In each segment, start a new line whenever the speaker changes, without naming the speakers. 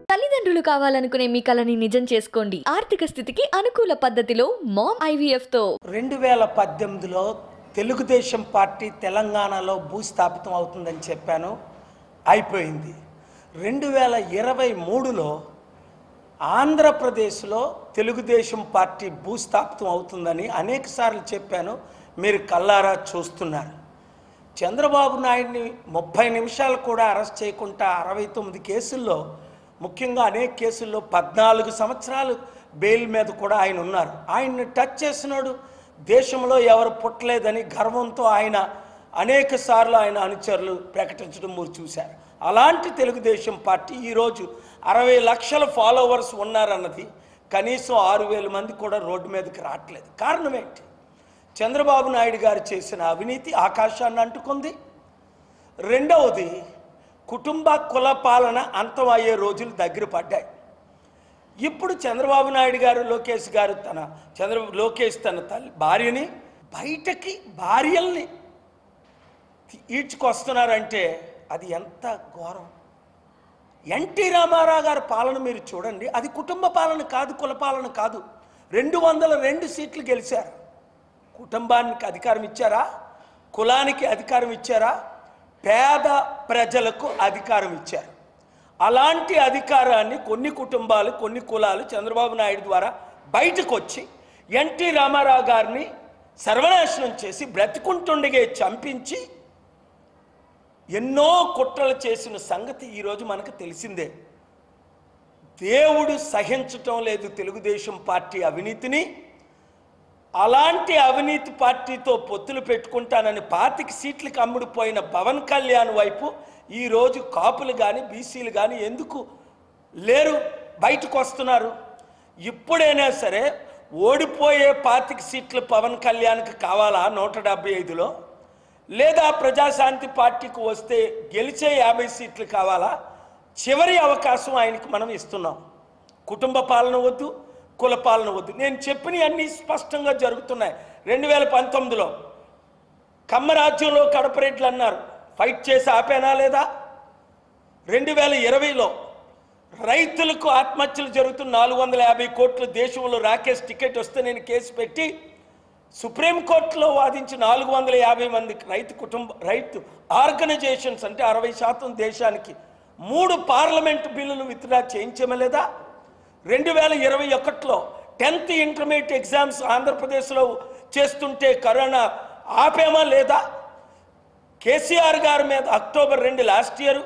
తల్లిదండ్రులు కావాలనుకునే మీ కలని నిజం చేసుకోండి. ఆర్థిక స్థితికి అనుకూల పద్ధతిలో మామ్ ఐవీఎఫ్ తో
2018లో తెలుగుదేశం పార్టీ తెలంగాణలో భూస్థాపితం అవుతుందని చెప్పాను, అయిపోయింది. 2023లో ఆంధ్రప్రదేశ్లో తెలుగుదేశం పార్టీ భూస్థాపితం అవుతుందని అనేకసార్లు చెప్పాను, మీరు కల్లారా చూస్తున్నారు. చంద్రబాబు నాయుడిని 30 నిమిషాలు కూడా అరెస్ట్ చేయకుండా 69 కేసుల్లో, ముఖ్యంగా అనేక కేసుల్లో 14 సంవత్సరాలు బెయిల్ మీద కూడా ఆయన ఉన్నారు. ఆయన్ని టచ్ చేసినాడు దేశంలో ఎవరు పుట్టలేదని గర్వంతో ఆయన అనేక సార్లు ఆయన అనుచరులు ప్రకటించడం మీరు చూశారు. అలాంటి తెలుగుదేశం పార్టీ ఈరోజు 60 లక్షల ఫాలోవర్స్ ఉన్నారన్నది కనీసం 6,000 మంది కూడా రోడ్డు మీదకి రావట్లేదు. కారణం ఏంటి? చంద్రబాబు నాయుడు గారు చేసిన అవినీతి ఆకాశాన్ని అంటుకుంది. రెండవది, కుటుంబ కుల పాలన అంతం అయ్యే రోజులు దగ్గర పడ్డాయి. ఇప్పుడు చంద్రబాబు నాయుడు గారు, లోకేష్ గారు లోకేష్ తన భార్యని బయటకి భార్యల్ని ఈడ్చుకొస్తున్నారంటే అది ఎంత ఘోరం. ఎన్టీ రామారావు గారి పాలన మీరు చూడండి, అది కుటుంబ పాలన కాదు, కుల పాలన కాదు. 202 సీట్లు గెలిచారు. కుటుంబానికి అధికారం ఇచ్చారా? కులానికి అధికారం ఇచ్చారా? పేద ప్రజలకు అధికారం ఇచ్చారు. అలాంటి అధికారాన్ని కొన్ని కుటుంబాలు, కొన్ని కులాలు చంద్రబాబు నాయుడు ద్వారా బయటకు వచ్చి ఎన్టీ రామారావు గారిని సర్వనాశనం చేసి బ్రతికుంటుండగే చంపించి ఎన్నో కుట్రలు చేసిన సంగతి ఈరోజు మనకు తెలిసిందే. దేవుడు సహించటం లేదు తెలుగుదేశం పార్టీ అవినీతిని. అలాంటి అవినీతి పార్టీతో పొత్తులు పెట్టుకుంటానని 25 సీట్లకు అమ్ముడుపోయిన పవన్ కళ్యాణ్ వైపు ఈరోజు కాపులు కానీ బీసీలు కానీ ఎందుకు లేరు, బయటకు వస్తున్నారు? ఇప్పుడైనా సరే ఓడిపోయే 25 సీట్లు పవన్ కళ్యాణ్కి కావాలా 175లో? లేదా ప్రజాశాంతి పార్టీకి వస్తే గెలిచే 50 సీట్లు కావాలా? చివరి అవకాశం ఆయనకి మనం ఇస్తున్నాం. కుటుంబ పాలన వద్దు, కుల పాలన వద్దు. నేను చెప్పినవి అన్నీ స్పష్టంగా జరుగుతున్నాయి. 2019లో కమ్మరాజ్యంలో కడపరెడ్లు అన్నారు, ఫైట్ చేసి ఆపేనా లేదా? 2020లో రైతులకు ఆత్మహత్యలు జరుగుతున్న 450 కోట్లు దేశంలో రాకేష్ టికెట్ వస్తే నేను కేసు పెట్టి సుప్రీంకోర్టులో వాదించి 450 మంది రైతు ఆర్గనైజేషన్స్ అంటే 60% దేశానికి 3 పార్లమెంటు బిల్లులు విత్డ్రా చేయించమలేదా? 2021లో 10th ఇంటర్మీడియట్ ఎగ్జామ్స్ ఆంధ్రప్రదేశ్లో చేస్తుంటే కరోనా ఆపేమా లేదా? కేసీఆర్ గారి మీద October 2 last year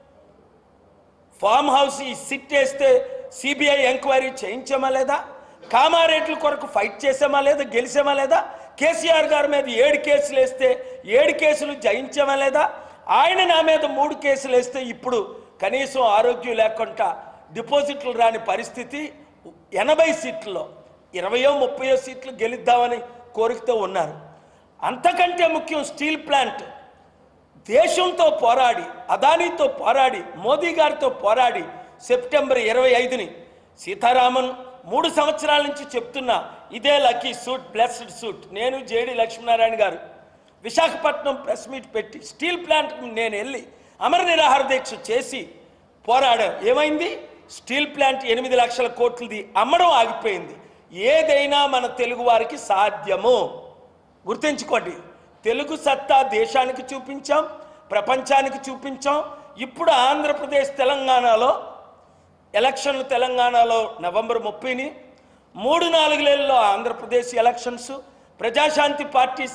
farm house sit వేస్తే సిబిఐ ఎంక్వైరీ చేయించామా లేదా? కామారెడ్ల కొరకు ఫైట్ చేసామా లేదా? గెలిచామా లేదా? కేసీఆర్ గారి మీద 7 కేసులు వేస్తే 7 కేసులు జయించామా లేదా? ఆయన నా మీద 3 కేసులు వేస్తే ఇప్పుడు కనీసం ఆరోగ్యం లేకుండా డిపాజిట్లు రాని పరిస్థితి. 80 సీట్లలో 20-30 సీట్లు గెలుద్దామని కోరికతో ఉన్నారు. అంతకంటే ముఖ్యం స్టీల్ ప్లాంట్ దేశంతో పోరాడి, అదానీతో పోరాడి, మోదీ గారితో పోరాడి సెప్టెంబర్ 25ని సీతారామన్ 3 సంవత్సరాల నుంచి చెప్తున్నా, ఇదే లక్కీ సూట్, బ్లెస్డ్ సూట్. నేను జేడి లక్ష్మీనారాయణ గారు విశాఖపట్నం ప్రెస్ మీట్ పెట్టి స్టీల్ ప్లాంట్ నేను వెళ్ళి అమర నిరాహార దీక్ష చేసి పోరాడాం. ఏమైంది? స్టీల్ ప్లాంట్ 8 లక్షల కోట్లది అమ్మడం ఆగిపోయింది. ఏదైనా మన తెలుగు వారికి సాధ్యము, గుర్తుంచుకోండి. తెలుగు సత్తా దేశానికి చూపించాం, ప్రపంచానికి చూపించాం. ఇప్పుడు ఆంధ్రప్రదేశ్ తెలంగాణలో ఎలక్షన్లు, తెలంగాణలో నవంబర్ 30ని, 3-4 నెలల్లో ఆంధ్రప్రదేశ్ ఎలక్షన్స్. ప్రజాశాంతి పార్టీ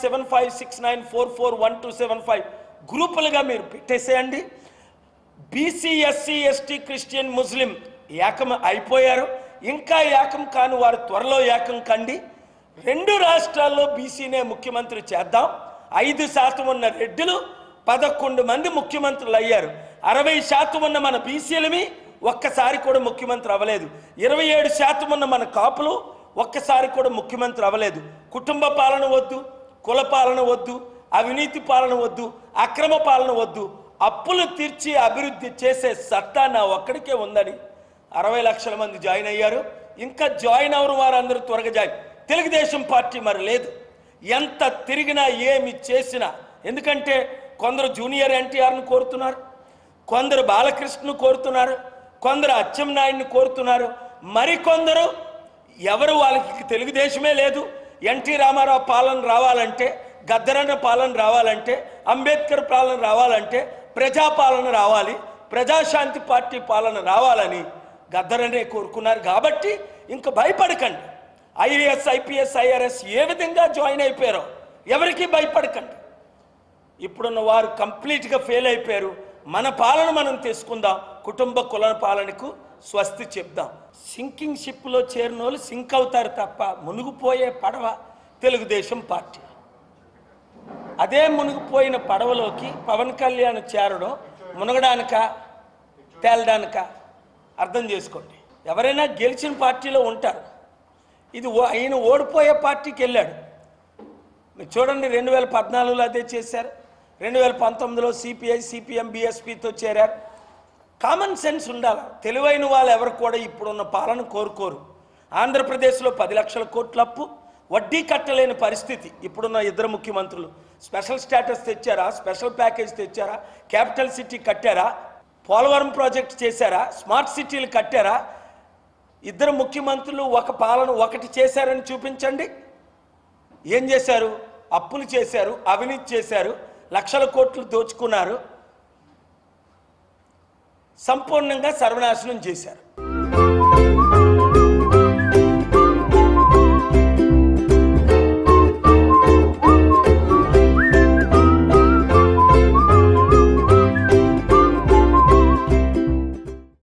7569441275 గ్రూపులుగా మీరు పెట్టేసేయండి. బీసీ, ఎస్సీ, ఎస్టీ, క్రిస్టియన్, ముస్లిం ఏకం అయిపోయారు. ఇంకా ఏకం కాని వారు త్వరలో ఏకం కండి. 2 రాష్ట్రాల్లో బీసీనే ముఖ్యమంత్రి చేద్దాం. 5% ఉన్న రెడ్డిలు 11 మంది ముఖ్యమంత్రులు అయ్యారు. 60% ఉన్న మన బీసీలమి ఒక్కసారి కూడా ముఖ్యమంత్రి అవ్వలేదు. 27% ఉన్న మన కాపులు ఒక్కసారి కూడా ముఖ్యమంత్రి అవ్వలేదు. కుటుంబ పాలన వద్దు, కుల పాలన వద్దు, అవినీతి పాలన వద్దు, అక్రమ పాలన వద్దు. అప్పులు తీర్చి అభివృద్ధి చేసే సత్తా నా ఒక్కడికే ఉందని 60 లక్షల మంది జాయిన్ అయ్యారు. ఇంకా జాయిన్ అవరు వారందరూ త్వరగా జాయిన్. తెలుగుదేశం పార్టీ మరి లేదు. ఎంత తిరిగినా ఏమి చేసినా, ఎందుకంటే కొందరు జూనియర్ ఎన్టీఆర్ను కోరుతున్నారు, కొందరు బాలకృష్ణను కోరుతున్నారు, కొందరు అచ్చెన్నాయుడిని కోరుతున్నారు, మరికొందరు ఎవరు వాళ్ళకి తెలుగుదేశమే లేదు, ఎన్టీ రామారావు పాలన రావాలంటే, గద్దరన్న పాలన రావాలంటే, అంబేద్కర్ పాలన రావాలంటే ప్రజాపాలన రావాలి, ప్రజాశాంతి పార్టీ పాలన రావాలని గద్దరనే కోరుకున్నారు. కాబట్టి ఇంక భయపడకండి. ఐఏఎస్, ఐపీఎస్, ఐఆర్ఎస్ ఏ విధంగా జాయిన్ అయిపోయారో ఎవరికి భయపడకండి. ఇప్పుడున్న వారు కంప్లీట్గా ఫెయిల్ అయిపోయారు. మన పాలన మనం తీసుకుందాం, కుటుంబ కుల పాలనకు స్వస్తి చెప్దాం. సింకింగ్ షిప్లో చేరిన వాళ్ళు సింక్ అవుతారు తప్ప మునిగిపోయే పడవ తెలుగుదేశం పార్టీ. అదే మునిగిపోయిన పడవలోకి పవన్ కళ్యాణ్ చేరడం మునగడానిక తేలడానిక అర్థం చేసుకోండి. ఎవరైనా గెలిచిన పార్టీలో ఉంటారు. ఇది ఆయన ఓడిపోయే పార్టీకి వెళ్ళాడు. మీరు చూడండి, 2014లో అదే చేశారు, 2019లో సిపిఐ, సిపిఎం, బీఎస్పీతో చేరారు. కామన్ సెన్స్ ఉండాలి. తెలివైన వాళ్ళు ఎవరు కూడా ఇప్పుడున్న పాలన కోరుకోరు. ఆంధ్రప్రదేశ్లో 10 లక్షల కోట్ల అప్పు, వడ్డీ కట్టలేని పరిస్థితి. ఇప్పుడున్న ఇద్దరు ముఖ్యమంత్రులు స్పెషల్ స్టేటస్ తెచ్చారా, స్పెషల్ ప్యాకేజ్ తెచ్చారా, క్యాపిటల్ సిటీ కట్టారా, పోలవరం ప్రాజెక్ట్ చేశారా, స్మార్ట్ సిటీలు కట్టారా? ఇద్దరు ముఖ్యమంత్రులు ఒక పాలన ఒకటి చేశారని చూపించండి. ఏం చేశారు? అప్పులు చేశారు, అవినీతి చేశారు, లక్షల కోట్లు దోచుకున్నారు, సంపూర్ణంగా సర్వనాశనం చేశారు.